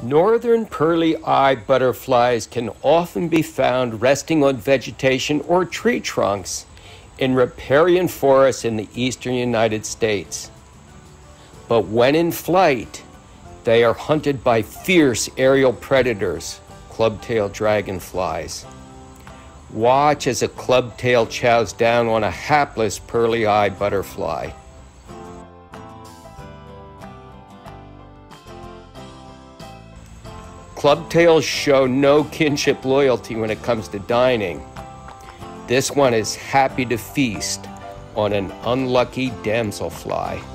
Northern pearly-eye butterflies can often be found resting on vegetation or tree trunks in riparian forests in the eastern United States. But when in flight, they are hunted by fierce aerial predators, clubtail dragonflies. Watch as a clubtail chows down on a hapless pearly-eye butterfly. Clubtails show no kinship loyalty when it comes to dining. This one is happy to feast on an unlucky damselfly.